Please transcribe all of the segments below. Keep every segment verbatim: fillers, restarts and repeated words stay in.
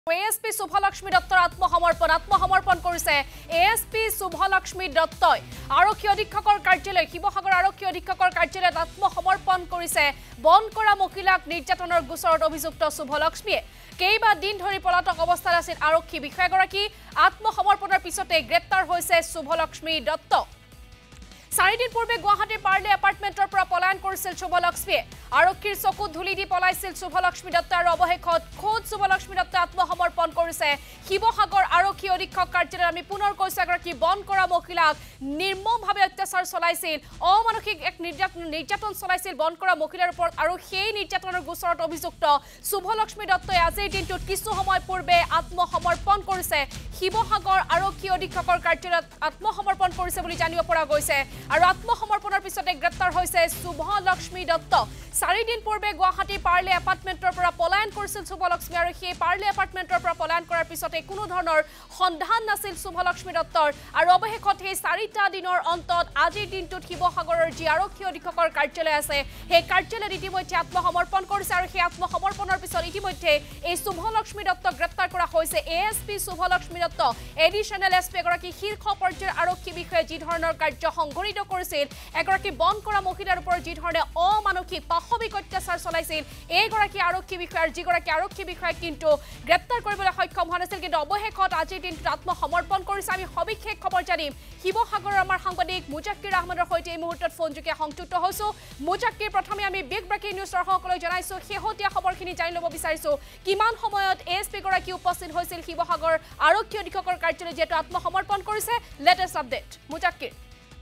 ASP Subhalakshmi দত্তৰ আত্মসমৰ্পণ আত্মসমৰ্পণ কৰিছে এএসপি শুভলক্ষ্মী দত্তই আৰক্ষী অধীক্ষকৰ কাৰ্যালয় শিৱসাগৰ আৰক্ষী অধীক্ষকৰ কাৰ্যালয়ত আত্মসমৰ্পণ কৰিছে বন কৰা মহিলাক নিৰ্যাতনৰ গোচৰত অভিযুক্ত শুভলক্ষ্মীয়ে কেইবা দিন ধৰি পলাতক অৱস্থাত আছিল আৰক্ষী বিষয়াগৰাকী আত্মসমৰ্পণৰ পিছতে গ্ৰেপ্তাৰ হৈছে শুভলক্ষ্মী দত্ত চাৰিদিন পূৰ্বে গুৱাহাটীৰ পাৰ্লে এপাৰ্টমেণ্টৰ পৰা পলায়ন কৰিছিল শুভলক্ষ্মীয়ে আৰক্ষীৰ চকুত ধুলি দি পলাইছিল শুভলক্ষ্মী দত্ত আৰু অৱশেষত খোদ শুভলক্ষ্মী দত্ত আত্মসমৰ্পণ কৰিছে শিৱসাগৰ আৰক্ষী অধীক্ষক কাৰ্যালয়ত আমি পুনৰ কৈছো এগৰাকী বন কৰা মহিলাক নিৰ্মমভাৱে অত্যাচাৰ চলাইছিল অমানসিক এক নিৰ্যাতন চলাইছিল বন কৰা মহিলাৰ ওপৰত আৰু সেই নিৰ্যাতনৰ গোচৰত অভিযুক্ত শুভলক্ষ্মী দত্তই আজিৰ দিনটোত কিছু সময় পূৰ্বে আত্মসমৰ্পণ কৰিছে শিৱসাগৰ আৰক্ষী অধীক্ষকৰ কাৰ্যালয়ত আত্মসমৰ্পণ কৰিছে বুলি জানিব পৰা গৈছে আৰু আত্মসমৰ্পণৰ পিছতে গ্ৰেপ্তাৰ হৈছে শুভলক্ষ্মী দত্ত চাৰিদিন পূৰ্বে গুৱাহাটী পাৰ্লে এপাৰ্টমেণ্টৰ পৰা পলায়ন কৰিছিল শুভলক্ষ্মী আৰু সেই পাৰ্লে এপাৰ্টমেণ্টৰ পৰা পলায়ন কৰাৰ পিছতে কোনো ধৰণৰ সন্ধান নাছিল শুভলক্ষ্মী দত্তৰ আৰু অৱশেষত সেই চাৰিটা দিনৰ অন্তত আজিৰ দিনটোত শিৱসাগৰৰ যি আৰক্ষী অধীক্ষকৰ কাৰ্যালয় আছে সেই কাৰ্যালয়ত ইতিমধ্যে আত্মসমৰ্পণ কৰিছে আৰু সেই আত্মসমৰ্পণৰ পিছত ইতিমধ্যে এই শুভলক্ষ্মী দত্তক গ্ৰেপ্তাৰ কৰা হৈছে ASP Shubhalakshmi Dutta additional SP এগৰাকী শীৰ্ষ পৰ্যায়ৰ আৰক্ষী বিষয়াই যি ধৰণৰ কাৰ্য সংঘটিত কৰিছিল এগৰাকী বন কৰা মহিলাৰ ওপৰত যি ধৰণে অমানসিক পাশবিক অত্যাচাৰ চলাইছিল এইগৰাকী আৰক্ষী বিষয়াৰ যিগৰাকী আৰক্ষী বিষয়াই কিন্তু গ্ৰেপ্তাৰ কৰিবলৈ সক্ষম হোৱা নাছিল কিন্তু অৱশেষত আজিৰ দিনটোত আত্মসমৰ্পণ কৰিছে আমি সবিশেষ খবৰ জানিম শিৱসাগৰৰ আমাৰ সাংবাদিক মুজাক্কিৰ আহমেদৰ সৈতে এই মুহূৰ্তত ফোনযোগে সংযুক্ত হৈছো মুজাক্কিৰ প্ৰথমে আমি বিগ ব্ৰেকিং নিউজ দৰ্শকসকলক জনাইছো শেহতীয়া খবৰখিনি জানি ল'ব বিচাৰিছো কিমান সময়ত এএসপি গৰাকী উপস্থিত হৈছিল শিৱসাগৰ আৰক্ষী অধীক্ষকৰ কাৰ্যালয়ত যেটো আত্মসমৰ্পণ কৰিছে লেটেষ্ট আপডেট মুজাক্কিৰ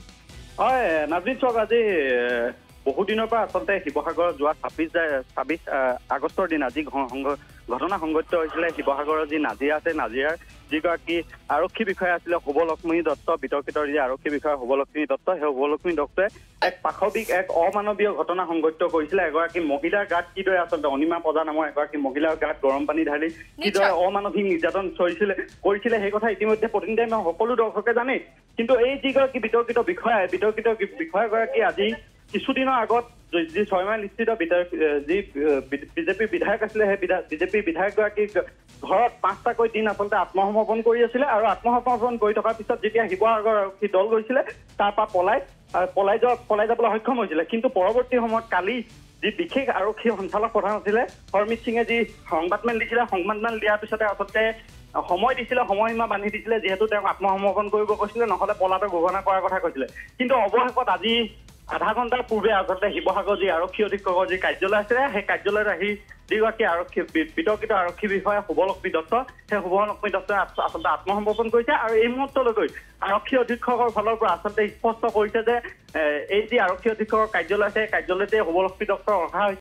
হয় নাজমিন চক আজি বহুদিনৰ পৰা আচলতে শিৱসাগৰত যোৱা ছাব্বিছ ছাব্বিছ আগষ্টৰ দিনা যি ঘটনা সংঘটিত হৈছিলে শিৱসাগৰৰ যি নাজিৰা আছে নাজিৰাৰ যিগৰাকী আৰক্ষী বিষয়া আছিলে শুভলক্ষ্মী দত্ত বিতৰ্কিত যি আৰক্ষী বিষয়া শুভলক্ষ্মী দত্ত সেই শুভলক্ষ্মী দত্তই এক পাশবিক এক অমানৱীয় ঘটনা সংঘটিত কৰিছিলে এগৰাকী মহিলাৰ গাত কিদৰে আচলতে অনিমা প্ৰজা নামৰ এগৰাকী মহিলাৰ গাত গৰম পানী ঢালি কিদৰে অমানসিক নিৰ্যাতন চলিছিলে কৰিছিলে সেই কথা ইতিমধ্যে প্ৰতিনিধি সকলো দৰ্শকে জানে কিন্তু এই যিগৰাকী বিতৰ্কিত বিষয়া বিতৰ্কিত বিষয়াগৰাকী আজি কিছুদিনৰ আগত যি ছয় মাইল স্থিত যি বিজেপিৰ বিধায়ক আছিলে সেই বিজেপিৰ বিধায়কগৰাকী ঘৰত পাঁচটাকৈ দিন আচলতে আত্মসমৰ্পণ কৰি আছিলে আৰু আত্মসমৰ্পণ কৰি থকাৰ পিছত যেতিয়া শিৱসাগৰ আৰক্ষী দল গৈছিলে তাৰ পৰা পলাই পলাই যোৱা পলাই যাবলৈ সক্ষম হৈছিলে কিন্তু পৰৱৰ্তী সময়ত কালি যি বিশেষ আৰক্ষী সঞ্চালক প্ৰধান আছিলে হৰমিত সিঙে যি সংবাদমেল দিছিলে সংবাদমেল দিয়াৰ পিছতে আচলতে সময় দিছিলে সময়সীমা বান্ধি দিছিলে যিহেতু তেওঁক আত্মসমৰ্পণ কৰিব কৈছিলে নহলে পলাতক ঘোষণা কৰাৰ কথা কৈছিলে কিন্তু অৱশেষত আজি আধা ঘণ্টাৰ পূৰ্বে আচলতে শিৱসাগৰ যি আৰক্ষী অধীক্ষকৰ যি কাৰ্যালয় আছিলে সেই কাৰ্যালয়ত আহি যিগৰাকী আৰক্ষী বিতৰ্কিত আৰক্ষী বিষয়া শুভলক্ষ্মী দত্ত সেই শুভলক্ষ্মী দত্তই আচলতে আত্মসমৰ্পণ কৰিছে আৰু এই মুহূৰ্তলৈকে আৰক্ষী অধীক্ষকৰ ফালৰ পৰা আচলতে স্পষ্ট কৰিছে যে এই যি আৰক্ষী অধীক্ষকৰ কাৰ্যালয় আছে সেই কাৰ্যালয়তে শুভলক্ষ্মী দত্তক ৰখা হৈছে